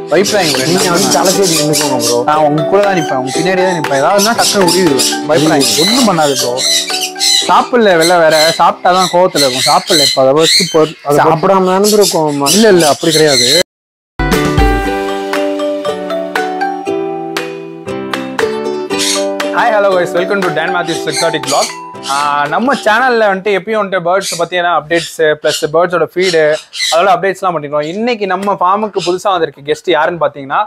பயப்படாதீங்க. நீங்க வந்து தலைச்சேரி நின்னுக்கோங்க ப்ரோ. நான் உங்க கூட தான் நிற்பேன், உங்க பின்னாடி தான் நிற்பேன். ஏதாவதுனா டக்குனு உரியுது. பயப்படாதீங்க, ஒன்றும் பண்ணாது ப்ரோ. சாப்பிடல வெளில வேற, சாப்பிட்டாதான் கோவத்துல இருக்கும். சாப்பிடல இப்போ அதை வச்சு சாப்பிடாம தானே ப்ரோ கோவமா? இல்ல இல்ல அப்படி கிடையாது. Hi hello guys, welcome to Don Mathews exotic vlog. நம்ம சேனல்ல வந்துட்டு எப்பயும் வந்துட்டு பேர்ட்ஸ் பத்தியான அப்டேட்ஸ் பிளஸ் பேர்ட்ஸோட ஃபீடு அதோட அப்டேட்ஸ்லாம் பண்ணிருக்கோம். இன்னைக்கு நம்ம ஃபார்முக்கு புதுசாக வந்திருக்கு கெஸ்ட் யாருன்னு பார்த்தீங்கன்னா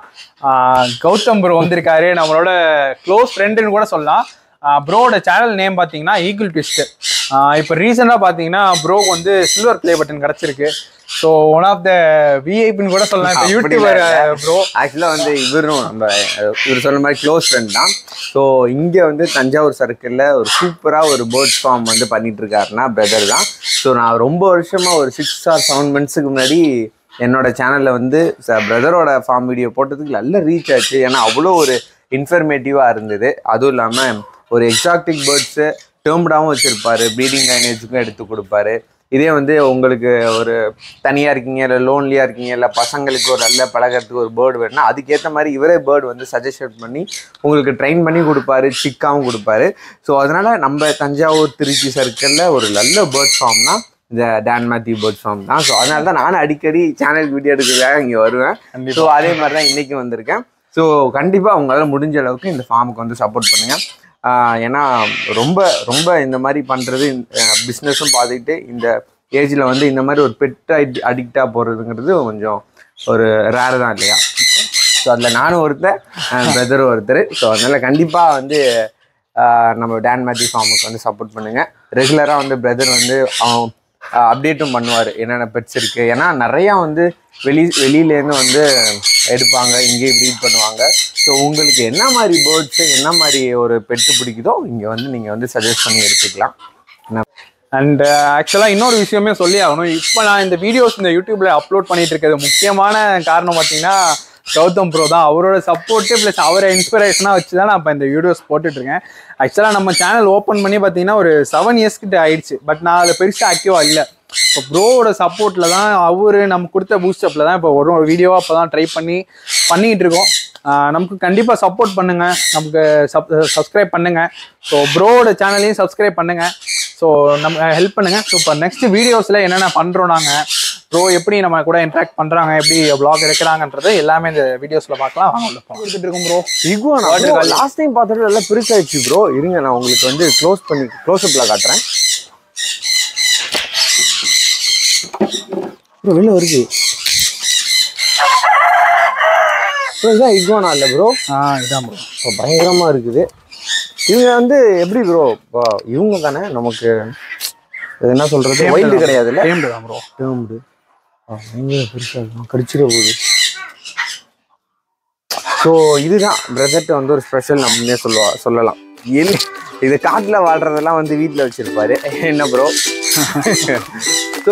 கௌதம் ப்ரோ வந்திருக்காரு. நம்மளோட க்ளோஸ் ஃப்ரெண்டுன்னு கூட சொல்லலாம். ப்ரோவோட சேனல் நேம் பார்த்தீங்கன்னா ஈகிள் ட்விஸ்ட். இப்போ ரீசெண்டாக பார்த்தீங்கன்னா ப்ரோக்கு வந்து சில்வர் ப்ளே பட்டன் கிடச்சிருக்கு. ஸோ ஒன் ஆஃப் த விஐபின்னு கூட சொல்லலாம். இப்போ யூடியூபர் ப்ரோ ஆக்சுவலாக வந்து இவரும் நம்ம இவர் சொல்ற மாதிரி க்ளோஸ் ஃப்ரெண்ட் தான். ஸோ இங்கே வந்து தஞ்சாவூர் சர்க்கிளில் ஒரு சூப்பராக ஒரு பேர்ட்ஸ் ஃபார்ம் வந்து பண்ணிட்டு இருக்காருன்னா பிரதர் தான். ஸோ நான் ரொம்ப வருஷமாக ஒரு 6 or 7 months முன்னாடி என்னோட சேனலில் வந்து பிரதரோட ஃபார்ம் வீடியோ போட்டதுக்கு நல்ல ரீச் ஆச்சு. ஏன்னா அவ்வளோ ஒரு இன்ஃபர்மேட்டிவாக இருந்தது. அதுவும் இல்லாமல் ஒரு எக்ஸாக்டிக் பேர்ட்ஸு டேர்ம்டாகவும் வச்சுருப்பாரு, ப்ரீடிங் லைனேஜுக்கும் எடுத்து கொடுப்பாரு. இதே வந்து உங்களுக்கு ஒரு தனியாக இருக்கீங்க, இல்லை லோன்லியாக இருக்கீங்க, இல்லை பசங்களுக்கு ஒரு நல்ல பழகிறதுக்கு ஒரு பேர்டு வேணும்னா அதுக்கேற்ற மாதிரி இவரே பேர்டு வந்து சஜஷன் பண்ணி உங்களுக்கு ட்ரெயின் பண்ணி கொடுப்பாரு, சிக்காகவும் கொடுப்பாரு. ஸோ அதனால் நம்ம தஞ்சாவூர் திருச்சி சர்க்கிளில் ஒரு நல்ல பேர்ட் ஃபார்ம்னா இந்த டான் மேத்யூ பேர்ட் ஃபார்ம் தான். ஸோ அதனால தான் நானும் அடிக்கடி சேனல் வீடியோ எடுக்கிறதுக்காக இங்கே வருவேன். ஸோ அதே மாதிரி தான் இன்றைக்கி வந்திருக்கேன். ஸோ கண்டிப்பாக உங்களால் முடிஞ்ச அளவுக்கு இந்த ஃபார்முக்கு வந்து சப்போர்ட் பண்ணுங்கள். ஏன்னா ரொம்ப ரொம்ப இந்த மாதிரி பண்ணுறது பிஸ்னஸும் பார்த்துக்கிட்டு இந்த ஏஜில் வந்து இந்த மாதிரி ஒரு பெட் அடிக்டாக போகிறதுங்கிறது கொஞ்சம் ஒரு ரேரு தான் இல்லையா? ஸோ அதில் நானும் ஒருத்தர், பிரதரும் ஒருத்தர். ஸோ அதனால் கண்டிப்பாக வந்து நம்ம டான் மேத்யூ ஃபார்முக்கு வந்து சப்போர்ட் பண்ணுங்கள். ரெகுலராக வந்து பிரதர் வந்து அப்டேட்டும் பண்ணுவார் என்னென்ன பெட்ஸ் இருக்குது. ஏன்னா நிறையா வந்து வெளியிலேருந்து வந்து எடுப்பாங்க, இங்கேயே ப்ரீட் பண்ணுவாங்க. ஸோ உங்களுக்கு என்ன மாதிரி பேர்ட்ஸு என்ன மாதிரி ஒரு பெட்டு பிடிக்குதோ இங்கே வந்து நீங்கள் வந்து சஜஸ்ட் பண்ணி எடுத்துக்கலாம். அண்ட் ஆக்சுவலாக இன்னொரு விஷயமே சொல்லி ஆகணும். இப்போ நான் இந்த வீடியோஸ் இந்த யூடியூப்ல அப்லோட் பண்ணிட்டு இருக்கிறது முக்கியமான காரணம் பார்த்தீங்கன்னா கௌதம் ப்ரோ தான். அவரோட சப்போர்ட்டு ப்ளஸ் அவரை இன்ஸ்பிரேஷனாக வச்சு தான் நான் இப்போ இந்த வீடியோஸ் போட்டுட்ருக்கேன். ஆக்சுவலாக நம்ம சேனல் ஓப்பன் பண்ணி பார்த்தீங்கன்னா ஒரு 7 years கிட்ட ஆயிடுச்சு. பட் நான் அதில் பெருசாக ஆக்டிவாக இல்லை. இப்போ ப்ரோவோட சப்போர்ட்டில் தான், அவர் நமக்கு கொடுத்த பூஸ்டப்பில் தான் இப்போ ஒரு வீடியோவாக இப்போ தான் ட்ரை பண்ணிக்கிட்டு இருக்கோம். நமக்கு கண்டிப்பாக சப்போர்ட் பண்ணுங்கள், நமக்கு சப்ஸ்கிரைப் பண்ணுங்கள். ஸோ ப்ரோவோட சேனலையும் சப்ஸ்கிரைப் பண்ணுங்கள். ஸோ நம்ம ஹெல்ப் பண்ணுங்கள். ஸோ இப்போ நெக்ஸ்ட் வீடியோஸில் என்னென்ன பண்ணுறோம், நாங்கள் ப்ரோ எப்படி நம்ம கூட இன்ட்ராக்ட் பண்ணுறாங்க, எப்படி vlog எடுக்கிறாங்கன்றது எல்லாமே இந்த வீடியோஸில் பார்க்கலாம். வாங்க கொடுத்துட்டு இருக்கோம் ப்ரோ. இகுவானா லாஸ்ட் டைம் பார்த்துட்டு நல்லா பெருசாகிடுச்சு ப்ரோ. இருங்க நான் உங்களுக்கு வந்து க்ளோஸ்அப்பில் காட்டுறேன். ப்ரோ வெளில வருது ப்ரோ. இதான் இகுவானா இல்லை ப்ரோ? இதான் ப்ரோ. இப்போ பயங்கரமாக இருக்குது. இவங்க வந்து எப்படி ப்ரோ இப்போ இவங்க தானே நமக்கு என்ன சொல்கிறது, வைல்டு கிடையாது இல்லை? டேம்டு தான் ப்ரோ. டேம்டு பயங்கர பெருசாக கடிச்சிட போகுது. ஸோ இதுதான் பிரதர்ட்ட வந்து ஒரு ஸ்பெஷல் அப்படின்னே சொல்லலாம். இது காட்டில் வாழ்றதெல்லாம் வந்து வீட்டில் வச்சுருப்பாரு. என்ன ப்ரோ? ஸோ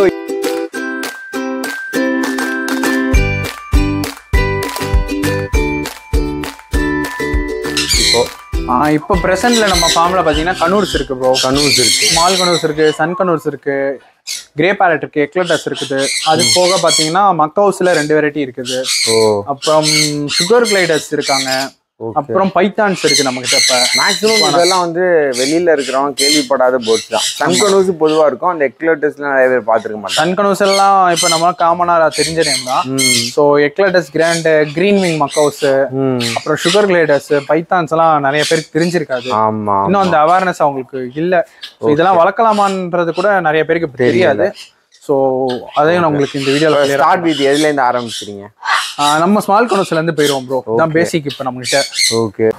இப்போ ப்ரெசென்ட்ல நம்ம ஃபார்ம்ல பார்த்தீங்கன்னா கனூர்ஸ் இருக்கு ப்ரோ. கனூர்ஸ் இருக்கு, ஸ்மால் கனூர்ஸ் இருக்கு, சன் கனூர்ஸ் இருக்கு, கிரே பேரட் இருக்கு, எக்லட்டஸ் இருக்குது. அது போக பார்த்தீங்கன்னா மக்கவுஸ்ல 2 வெரைட்டி இருக்குது. அப்புறம் சுகர் கிளைடர்ஸ் இருக்காங்க. அப்புறம் பைத்தான்ஸ் இருக்கு நம்ம கிட்ட. இப்ப மேக்ஸிமம் இதெல்லாம் வந்து வெளியில இருக்கிறவங்க கேள்விப்படாத போட்ஸ் தான். சன்கனூஸ் பொதுவா இருக்கும், அந்த எக்லட்டஸ்லாம் நிறைய பேர் பார்த்துருக்க மாட்டாங்க. சன்கனூஸ் எல்லாம் இப்ப நம்ம காமனா தெரிஞ்ச நேம் தான். So eclectus, grand, green wing macaws, அப்புறம் சுகர் கிளைடர்ஸ், பைத்தான்ஸ் எல்லாம் நிறைய பேருக்கு தெரிஞ்சிருக்காது. ஆமா, இன்னும் அந்த அவேர்னஸ் அவங்களுக்கு இல்ல. இதெல்லாம் வளர்க்கலாமான்றது கூட நிறைய பேருக்கு தெரியாது. ஸோ அதையும் நான் உங்களுக்கு இந்த வீடியோவில் ஸ்டார்ட் வித் எதுலேருந்து ஆரம்பிச்சிருங்க? நம்ம ஸ்மால் கனூஸ்ல இருந்து போயிடுவோம் ப்ரோ. தான் பேசிக் இப்போ நம்ம கிட்ட. ஓகே.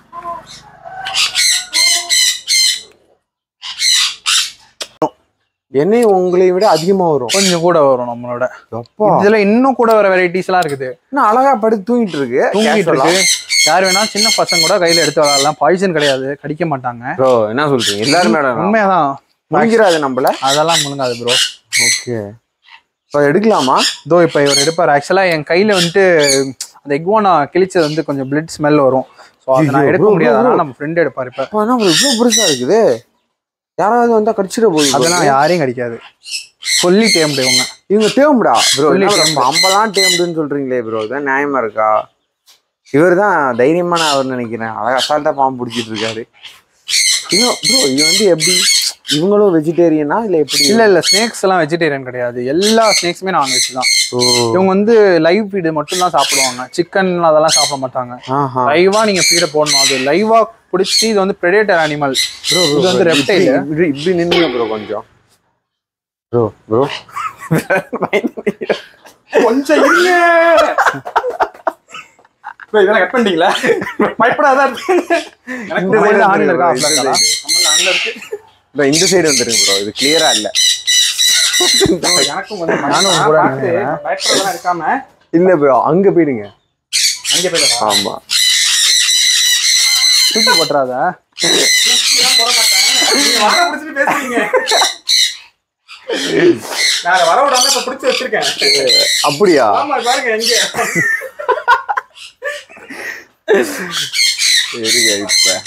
எண்ணெய் உங்களை விட அதிகமாக வரும், கொஞ்சம் கூட வரும் நம்மளோட. இதுல இன்னும் கூட வர வெரைட்டிஸ் எல்லாம் இருக்குது. இன்னும் அழகா படுத்து தூங்கிட்டு இருக்கு. யார் வேணா சின்ன பசங்க கூட கையில எடுத்து விளையாடலாம். பாய்சன் கிடையாது, கடிக்க மாட்டாங்க. ப்ரோ என்ன சொல்றீங்க? எல்லாருமே உண்மையாதான். முழுங்கிறாது நம்மள? அதெல்லாம் முழுங்காது ப்ரோ. ஓகே, இப்போ எடுக்கலாமா? இதோ இப்போ இவர் எடுப்பார். ஆக்சுவலா என் கையில வந்துட்டு அந்த எக்வானா கிழிச்சது வந்து கொஞ்சம் பிளட் ஸ்மெல் வரும். ஸோ அதை நான் எடுக்க முடியாது, அதனால நம்ம ஃப்ரெண்ட் எடுப்பார். இப்போ இவ்வளோ பெருசா இருக்குது, யாராவது வந்தா கடிச்சிட போகுது. அதெல்லாம் யாரையும் கடிக்காது. ஃபுல்லி டேம்டு இவங்க டேம்டா ப்ரோ? பாம்பெல்லாம் டேம்டுன்னு சொல்றீங்களே ப்ரோ, இதான் நியாயமா இருக்கா? இவர் தான் தைரியமான அவர் நினைக்கிறேன், அழகா அசால்ட்டா பாம்பு பிடிச்சிட்டு இருக்காரு. ப்ரோ இது வந்து எப்படி, இவங்களும் வெஜிடேரியனா இல்லை எப்படி? இல்ல ஸ்னேக்ஸ் எல்லாம் வெஜிடேரியன் கிடையாது, எல்லா ஸ்னேக்ஸுமே நான்வெஜ் தான். இவங்க வந்து லைவ் ஃபீடு மட்டும் தான் சாப்பிடுவாங்க, சிக்கன் அதெல்லாம் சாப்பிட மாட்டாங்க. லைவா நீங்க ஃபீட போடணும், அது லைவா பிடிச்சி. இது வந்து பிரெடேட்டர் அனிமல் ப்ரோ, இது வந்து ரெப்டைல். இப்படி நின்னுங்க ப்ரோ கொஞ்சம். ப்ரோ கொஞ்சம் இருங்க. இதெல்லாம் கட் பண்ணிட்டீங்களா? பயப்படாதான் இந்த சைடு வந்துருங்க ப்ரோ, இது கிளியரா இல்ல. எனக்கும் வந்து நானும் கூட பயப்படாதான் இருக்காம இல்ல ப்ரோ, அங்க போயிடுங்க. அங்க போயிடுங்க. ஆமா, தூக்கி போட்டுறாத. நான் வர விடாம இப்ப பிடிச்சு வச்சிருக்கேன். அப்படியா? ஆமா பாருங்க எங்க. இப்ப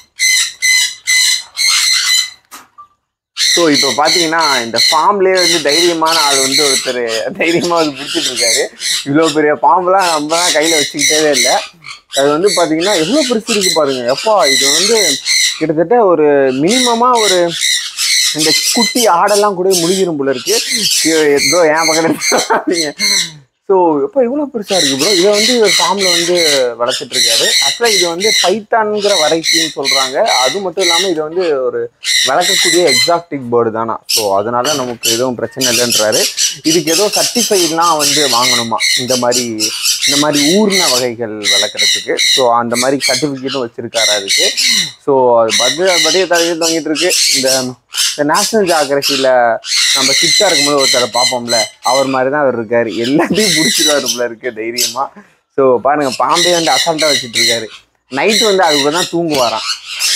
ஸோ இப்போ பார்த்தீங்கன்னா இந்த ஃபார்ம்லேயே வந்து தைரியமான ஆள் வந்து ஒருத்தர் தைரியமாக வந்து பிடிச்சிட்டு இருக்காரு. இவ்வளோ பெரிய பாம்பெலாம் நம்மலாம் கையில் வச்சுக்கிட்டே இல்லை. அது வந்து பார்த்தீங்கன்னா எவ்வளோ பெருசு இருக்கு பாருங்க. எப்பா இது வந்து கிட்டத்தட்ட ஒரு மினிமமாக ஒரு இந்த குட்டி ஆடெல்லாம் கூட முழுகிரும் போல இருக்கு. ஏதோ என் பக்கத்துல. ஸோ எப்போ இவ்வளோ பெருசாக இருக்குது ப்ரோ. இதை வந்து இவர் ஃபார்மில் வந்து வளர்த்துட்டு இருக்காரு. ஆக்சுவலாக இது வந்து பைத்தான்கிற வெரைட்டின்னு சொல்கிறாங்க. அது மட்டும் இல்லாமல் இது வந்து ஒரு வளர்க்கக்கூடிய எக்ஸாக்டிக் பேர்டு தானா. ஸோ அதனால நமக்கு எதுவும் பிரச்சனை இல்லைன்றாரு. இதுக்கு ஏதோ சர்டிஃபைட்லாம் வந்து வாங்கணுமா, இந்த மாதிரி ஊர்ன வகைகள் வளர்க்குறதுக்கு. ஸோ அந்த மாதிரி சர்டிஃபிகேட்டும் வச்சுருக்காரு அதுக்கு. ஸோ அது படிய தலையில் தொங்கிட்டு இருக்கு. இந்த நேஷனல் ஜியோகிராஃபியில் நம்ம கிட்டா இருக்கும்போது ஒருத்தரை பார்ப்போம்ல, அவர் மாதிரி தான் அவர் இருக்காரு. எல்லாத்தையும் பிடிச்சிருவாரு போல இருக்கு தைரியமா. ஸோ பாருங்க, பாம்பே வந்து அசால்ட்டா வச்சுட்டு இருக்காரு. நைட்டு வந்து அதுக்கு தான் தூங்குவாராம்.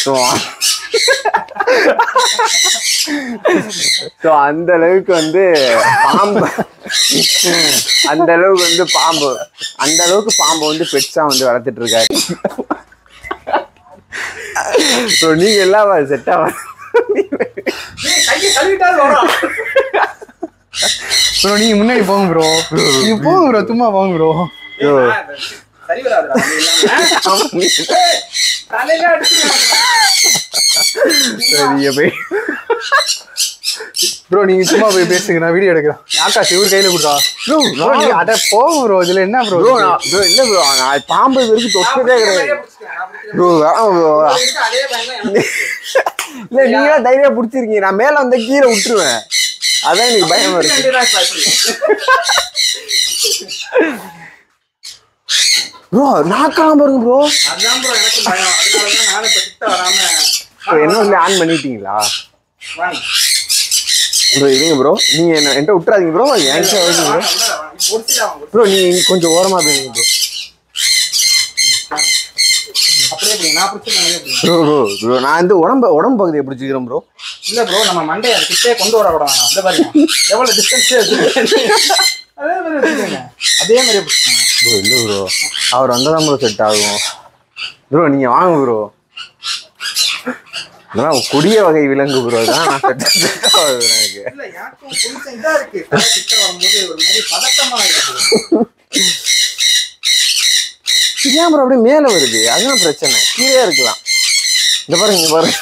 ஸோ அந்த அளவுக்கு வந்து பாம்பு அந்த அளவுக்கு பாம்பை வந்து பெட்ஸா வந்து வளர்த்துட்டு இருக்காரு. ஸோ நீங்க எல்லாம் செட் ஆக ப்ரோ, நீங்க முன்னாடி போங்க ப்ரோ. நீங்க போங்க ப்ரோ, சும்மா போங்க ப்ரோ. ப்ரோ நீங்க சும்மா போய் பேசுங்க, நான் வீடியோ எடுக்கிறேன். ஆகாஷ் இவர் கையில கொடுத்தா ப்ரோ. நீங்க அட போங்க ப்ரோ. இதுல என்ன ப்ரோ? ப்ரோ இல்ல ப்ரோ, நான் பாம்பு வரைக்கும் தொட்டதே கிடையாது ப்ரோ. இல்ல நீங்க தைரியம் பிடிச்சிருக்கீங்க, நான் மேல வந்து கீழே விட்டுருவேன். அதான் எனக்கு பயமா இருக்கு ப்ரோ. நாக்கலாம் பாருங்க ப்ரோ. அதான் ப்ரோ எனக்கு பயம். அதனால தான் நானே கிட்ட வராம என்ன ஆன் பண்ணிட்டீங்களா ப்ரோ? இருங்க ப்ரோ, நீங்க என்கிட்ட விட்டுறாதீங்க ப்ரோ. என்கிட்ட வருங்க ப்ரோ. ப்ரோ நீங்க கொஞ்சம் ஓரமா போயிருங்க ப்ரோ. ப்ரோ நான் வந்து உடம்பு பகுதியை பிடிச்சிக்கிறேன் ப்ரோ. இல்ல ப்ரோ, நம்ம மண்டையை கிட்டே கொண்டு வரக்கூடாது. அந்த பாருங்க எவ்வளவு டிஸ்டன்ஸ். அதே மாதிரி ப்ரோ. இல்ல ப்ரோ, அவர் வந்ததான் ப்ரோ செட் ஆகும் ப்ரோ. நீங்க வாங்க ப்ரோ. இதெல்லாம் கொடிய வகை விலங்கு ப்ரோ. தான் ஏன் ப்ரோ அப்படியே மேல வருது? அதுதான் பிரச்சனை. கீழே இருக்கலாம். இந்த பாருங்க, இங்க பாருங்க.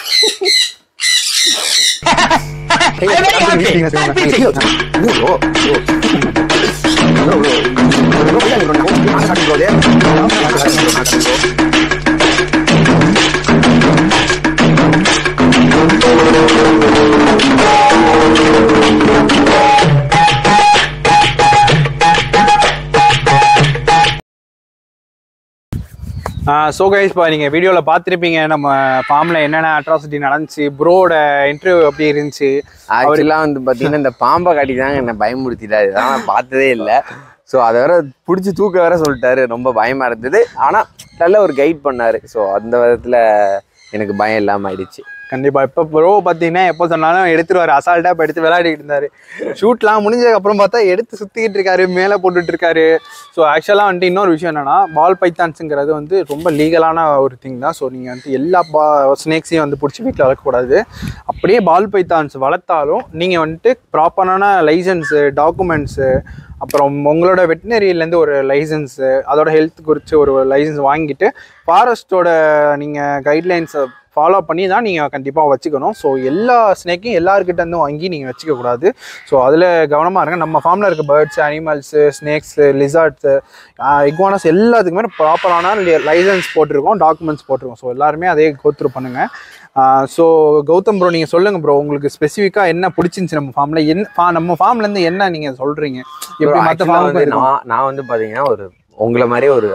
ஸோ கைஸ், இப்போ நீங்கள் வீடியோவில் பார்த்துருப்பீங்க நம்ம ஃபார்மில் என்னென்ன அட்ராசிட்டி நடந்துச்சு, ப்ரோட இன்டர்வியூ எப்படி இருந்துச்சு. அவரெல்லாம் வந்து பார்த்தீங்கன்னா இந்த பாம்பை காட்டி தாங்க என்னை பயமுறுத்திட்டாரு. இதெல்லாம் நான் பார்த்ததே இல்லை. ஸோ அதை வேற பிடிச்சி தூக்க வேற சொல்லிட்டாரு. ரொம்ப பயமாக இருந்தது. ஆனால் நல்ல ஒரு கைட் பண்ணார். ஸோ அந்த விதத்தில் எனக்கு பயம் இல்லாமல் ஆயிடுச்சு. கண்டிப்பா. இப்போ ப்ரோ பார்த்தீங்கன்னா எப்போ சொன்னாலும் எடுத்துருவாரு, அசால்ட்டாக இப்போ எடுத்து விளையாடிட்டு இருந்தாரு. ஷூட்லாம் முடிஞ்சதுக்கப்புறம் பார்த்தா எடுத்து சுற்றிக்கிட்டு இருக்காரு, மேலே போட்டுட்டு இருக்காரு. ஸோ ஆக்சுவலாக வந்துட்டு இன்னொரு விஷயம் என்னன்னா, பால் பைத்தான்ஸுங்கிறது வந்து ரொம்ப லீகலான ஒரு திங் தான். ஸோ நீங்கள் வந்து எல்லா ஸ்னேக்ஸையும் வந்து பிடிச்சி வீட்டில் வளர்க்கக்கூடாது. அப்படியே பால் பைத்தான்ஸ் வளர்த்தாலும் நீங்கள் வந்துட்டு ப்ராப்பரான லைசன்ஸு, டாக்குமெண்ட்ஸு, அப்புறம் உங்களோட வெட்டினரியிலேருந்து ஒரு லைசன்ஸு, அதோட ஹெல்த் குறித்து ஒரு லைசன்ஸ் வாங்கிட்டு ஃபாரஸ்ட்டோட நீங்கள் கைட்லைன்ஸை ஃபாலோ பண்ணி தான் நீங்கள் கண்டிப்பாக வச்சுக்கணும். ஸோ எல்லா ஸ்னேக்கையும் எல்லாருக்கிட்டேருந்தும் வாங்கி நீங்கள் வச்சுக்கக்கூடாது. ஸோ அதில் கவனமாக இருங்க. நம்ம ஃபார்மில் இருக்க birds, animals, snakes, lizards, iguanas எல்லாத்துக்குமே ப்ராப்பரான லைசன்ஸ் போட்டிருக்கோம், டாக்குமெண்ட்ஸ் போட்டிருக்கோம். ஸோ எல்லாருமே அதே கோத்ரூ பண்ணுங்கள். ஸோ கௌதம் ப்ரோ, நீங்கள் சொல்லுங்கள் ப்ரோ, உங்களுக்கு ஸ்பெசிஃபிக்காக என்ன பிடிச்சிருந்துச்சி நம்ம ஃபார்மில்? நம்ம ஃபார்ம்லேருந்து என்ன நீங்கள் சொல்கிறீங்க? எப்படி மற்ற ஃபார்ம்? நான் வந்து பார்த்தீங்கன்னா உங்களை மாதிரி ஒரு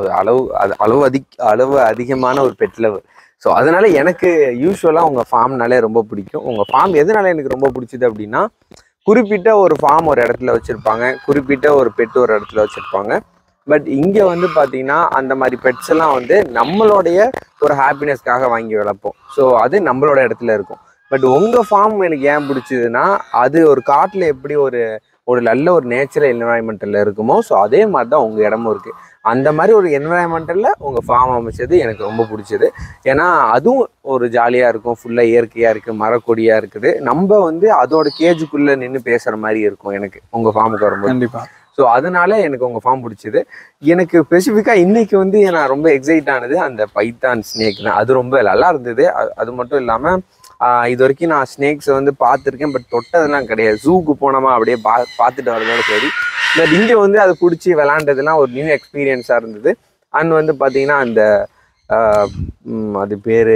அளவு அதிகமான ஒரு பெட் லவர். ஸோ அதனால எனக்கு யூஸ்வலாக உங்கள் ஃபார்ம்னாலே ரொம்ப பிடிக்கும். உங்கள் ஃபார்ம் எதனால எனக்கு ரொம்ப பிடிச்சிது அப்படின்னா, குறிப்பிட்ட ஒரு ஃபார்ம் ஒரு இடத்துல வச்சுருப்பாங்க, குறிப்பிட்ட ஒரு பெட் ஒரு இடத்துல வச்சுருப்பாங்க. பட் இங்கே வந்து பார்த்தீங்கன்னா அந்த மாதிரி பெட்ஸ் எல்லாம் வந்து நம்மளுடைய ஒரு ஹாப்பினஸ்க்காக வாங்கி வளர்ப்போம். ஸோ அது நம்மளோட இடத்துல இருக்கும். பட் உங்கள் ஃபார்ம் எனக்கு ஏன் பிடிச்சதுன்னா, அது ஒரு காட்டில் எப்படி ஒரு நல்ல ஒரு நேச்சுரல் என்வரான்மெண்டலில் இருக்குமோ, ஸோ அதே மாதிரி தான் உங்கள் இடமும் இருக்குது. அந்த மாதிரி ஒரு என்வரான்மெண்டலில் உங்கள் ஃபார்ம் அமைச்சது எனக்கு ரொம்ப பிடிச்சது. ஏன்னா அதுவும் ஒரு ஜாலியாக இருக்கும், ஃபுல்லாக இயற்கையாக இருக்குது, மரக்கொடியாக இருக்குது. நம்ம வந்து அதோட கேஜுக்குள்ளே நின்று பேசுகிற மாதிரி இருக்கும் எனக்கு உங்கள் ஃபார்முக்கு வரும்போது. கண்டிப்பாக. ஸோ அதனால எனக்கு உங்கள் ஃபார்ம் பிடிச்சிது. எனக்கு ஸ்பெசிஃபிக்காக இன்றைக்கி வந்து நான் ரொம்ப எக்ஸைட் ஆனது அந்த பைத்தான் ஸ்னேக் தான். அது ரொம்ப நல்லா இருந்தது. அது மட்டும் இல்லாமல் இது வரைக்கும் நான் ஸ்னேக்ஸை வந்து பார்த்துருக்கேன், பட் தொட்டதெல்லாம் கிடையாது. ஜூக்கு போனோமா அப்படியே பார்த்துட்டு வரதோட சரி. பட் இங்கே வந்து அதை பிடிச்சி விளாண்டதுலாம் ஒரு நியூ எக்ஸ்பீரியன்ஸாக இருந்தது. அண்ட் வந்து பார்த்தீங்கன்னா அந்த அது பேர்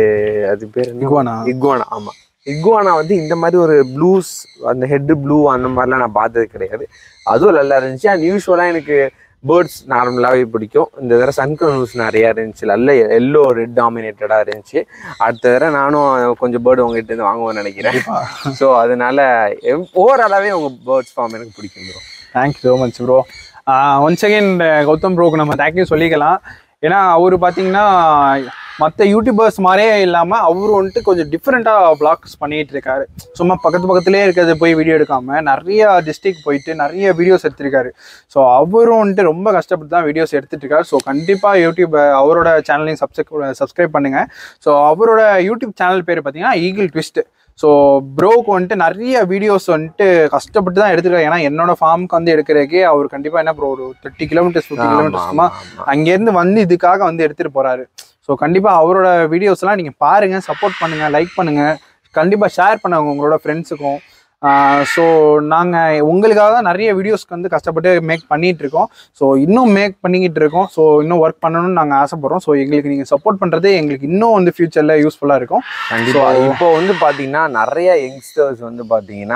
இக்வானா. ஆமாம், இக்வானா வந்து இந்த மாதிரி ஒரு ப்ளூஸ், அந்த ஹெட்டு ப்ளூ அந்த மாதிரிலாம் நான் பார்த்தது கிடையாது. அதுவும் நல்லா இருந்துச்சு. அண்ட் யூஸ்வலாக எனக்கு பேர்ட்ஸ் நார்மலாகவே பிடிக்கும். இந்த தடவை சன்கனூஸ் நிறையா இருந்துச்சு, நல்ல எல்லோ ரெட் டாமினேட்டடாக இருந்துச்சு. அடுத்த தடவை நானும் கொஞ்சம் பேர்டு உங்ககிட்ட வாங்குவேன்னு நினைக்கிறேன். ஸோ அதனால ஓவராலாகவே உங்கள் பேர்ட்ஸ் ஃபார்ம் எனக்கு பிடிக்கும் bro. Thank you so much bro. Once again Gautham ப்ரோக்கு நம்ம தேங்க்யூ சொல்லிக்கலாம். ஏன்னா அவர் பார்த்தீங்கன்னா மற்ற யூடியூபர்ஸ் மாதிரியே இல்லாமல் அவர் வந்துட்டு கொஞ்சம் டிஃப்ரெண்ட்டாக வ்ளாக்ஸ் பண்ணிகிட்டு இருக்காரு. சும்மா பக்கத்துலேயே இருக்கிறது போய் வீடியோ எடுக்காமல் நிறைய டிஸ்ட்ரிக்ட் போயிட்டு நிறைய வீடியோஸ் எடுத்திருக்காரு. ஸோ அவரும் வந்துட்டு ரொம்ப கஷ்டப்பட்டு தான் வீடியோஸ் எடுத்துகிட்டு இருக்காரு. ஸோ கண்டிப்பாக யூடியூப் அவரோட சேனலையும் சப்ஸ்கிரைப் பண்ணுங்கள். ஸோ அவரோட யூடியூப் சேனல் பேர் பார்த்தீங்கன்னா ஈகிள் ட்விஸ்ட். ஸோ ப்ரோவுக்கு வந்துட்டு நிறைய வீடியோஸ் வந்துட்டு கஷ்டப்பட்டு தான் எடுத்துருக்காரு. ஏன்னா என்னோட ஃபார்முக்கு வந்து எடுக்கிறதுக்கே அவர் கண்டிப்பாக என்ன ப்ரோ ஒரு 30 கிலோமீட்டர்ஸ் 50 கிலோமீட்டர்ஸ்மா அங்கேருந்து வந்து இதுக்காக வந்து எடுத்துகிட்டு போகிறாரு. ஸோ கண்டிப்பாக அவரோட வீடியோஸ்லாம் நீங்கள் பாருங்கள், சப்போர்ட் பண்ணுங்கள், லைக் பண்ணுங்கள், கண்டிப்பாக ஷேர் பண்ணுங்க உங்களோட ஃப்ரெண்ட்ஸுக்கும். ஸோ நாங்கள் உங்களுக்காக தான் நிறைய வீடியோஸ்க்கு வந்து கஷ்டப்பட்டு மேக் பண்ணிகிட்டு இருக்கோம். ஸோ இன்னும் மேக் பண்ணிக்கிட்டு இருக்கோம். ஸோ இன்னும் ஒர்க் பண்ணணும்னு நாங்கள் ஆசைப்படுறோம். ஸோ எங்களுக்கு நீங்கள் சப்போர்ட் பண்ணுறது எங்களுக்கு இன்னும் வந்து ஃப்யூச்சரில் யூஸ்ஃபுல்லாக இருக்கும். கண்டிப்பாக. இப்போ வந்து பார்த்தீங்கன்னா நிறைய யங்ஸ்டர்ஸ் வந்து பார்த்தீங்கன்னா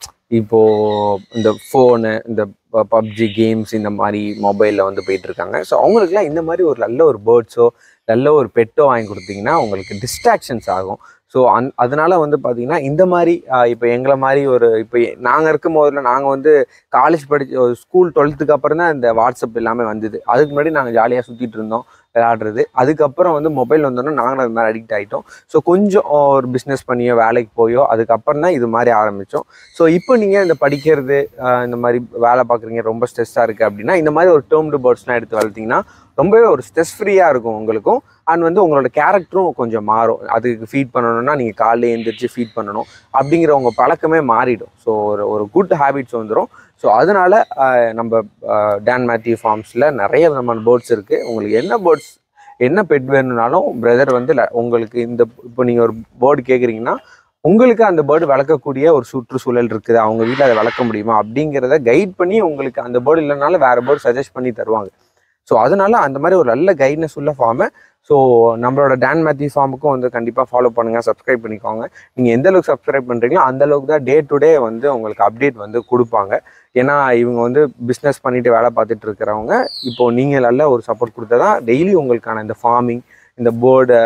இப்போது இந்த ஃபோனு, இந்த பப்ஜி கேம்ஸ் இந்த மாதிரி மொபைலில் வந்து போயிட்டுருக்காங்க. ஸோ அவங்களுக்குலாம் இந்த மாதிரி ஒரு நல்ல ஒரு பேர்ட்ஸோ நல்ல ஒரு பெட்டோ வாங்கி கொடுத்தீங்கன்னா உங்களுக்கு டிஸ்ட்ராக்ஷன்ஸ் ஆகும். ஸோ அதனால வந்து பார்த்தீங்கன்னா இந்த மாதிரி இப்போ எங்களை மாதிரி இப்போ நாங்கள் இருக்கும் போதில் நாங்கள் வந்து காலேஜ் ஸ்கூல் 12th அப்புறம் தான் இந்த வாட்ஸ்அப் எல்லாமே வந்தது. அதுக்கு முன்னாடி நாங்கள் ஜாலியாக சுற்றிட்டு இருந்தோம், விளையாடுறது. அதுக்கப்புறம் வந்து மொபைல் வந்தோன்னா நாங்களும் அது மாதிரி அடிக்ட் ஆகிட்டோம். ஸோ கொஞ்சம் ஒரு பிஸ்னஸ் பண்ணியோ வேலைக்கு போயோ அதுக்கப்புறம் தான் இது மாதிரி ஆரம்பித்தோம். ஸோ இப்போ நீங்கள் இந்த படிக்கிறது இந்த மாதிரி வேலை பார்க்குறீங்க, ரொம்ப ஸ்ட்ரெஸ்ஸாக இருக்குது அப்படின்னா இந்த மாதிரி ஒரு டேர்ம்டு பேர்ட்ஸ்லாம் எடுத்து வளர்த்திங்கன்னா ரொம்பவே ஒரு ஸ்ட்ரெஸ் ஃப்ரீயாக இருக்கும் உங்களுக்கும். அண்ட் வந்து உங்களோட கேரக்டரும் கொஞ்சம் மாறும். அதுக்கு ஃபீட் பண்ணணும்னா நீங்கள் காலையில் எழுந்திரிச்சு ஃபீட் பண்ணணும் அப்படிங்கிற உங்கள் பழக்கமே மாறிடும். ஸோ ஒரு குட் ஹேபிட்ஸ் வந்துடும். ஸோ அதனால் நம்ம டான் மேத்யூ ஃபார்ம்ஸில் நிறைய விதமான பேர்ட்ஸ் இருக்குது. உங்களுக்கு என்ன பெட் வேணும்னாலும் பிரதர் வந்து உங்களுக்கு இப்போ நீங்கள் ஒரு பேர்டு கேட்குறீங்கன்னா உங்களுக்கு அந்த பேர்டு வளர்க்கக்கூடிய ஒரு சுற்றுச்சூழல் இருக்குது, அவங்க வீட்டில் அதை வளர்க்க முடியுமா அப்படிங்கிறத கைட் பண்ணி உங்களுக்கு அந்த பேர்டு இல்லைனாலும் வேறு பேர்டு சஜஸ்ட் பண்ணி தருவாங்க. ஸோ அதனால அந்த மாதிரி ஒரு நல்ல கைட்னஸ் உள்ள ஃபார்மை ஸோ நம்மளோட டான் மேத்யூ ஃபார்முக்கும் வந்து கண்டிப்பாக ஃபாலோ பண்ணுங்கள், சப்ஸ்கிரைப் பண்ணிக்கோங்க. நீங்கள் எந்த அளவுக்கு சப்ஸ்கிரைப் பண்ணுறீங்களோ அந்த அளவுக்கு தான் டே டு டே வந்து உங்களுக்கு அப்டேட் வந்து கொடுப்பாங்க. ஏன்னா இவங்க வந்து பிஸ்னஸ் பண்ணிவிட்டு வேலை பார்த்துட்டு இருக்கிறவங்க இப்போது நீங்கள் நல்ல ஒரு சப்போர்ட் கொடுத்தா தான் டெய்லி உங்களுக்கான இந்த ஃபார்மிங், இந்த பேர்டு,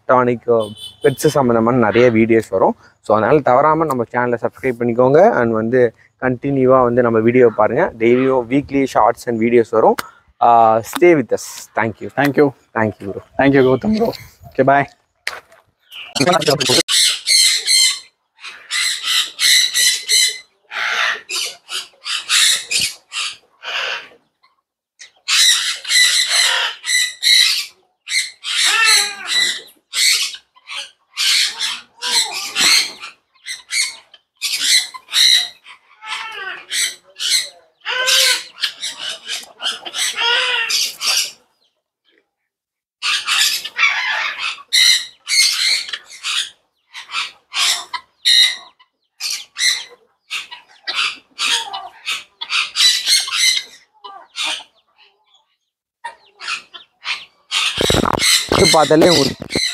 பெட்ஸு சம்மந்தமான நிறைய வீடியோஸ் வரும். ஸோ அதனால் தவறாமல் நம்ம சேனலை சப்ஸ்கிரைப் பண்ணிக்கோங்க. அண்ட் வந்து கண்டினியூவாக வந்து நம்ம வீடியோ பாருங்கள். டெய்லியும் வீக்லி ஷார்ட்ஸ் அண்ட் வீடியோஸ் வரும். Stay with us. Thank you. Thank you. Thank you, bro. Thank you, Gowtham bro. Okay, bye. பார்த்தாலே உங்களுக்கு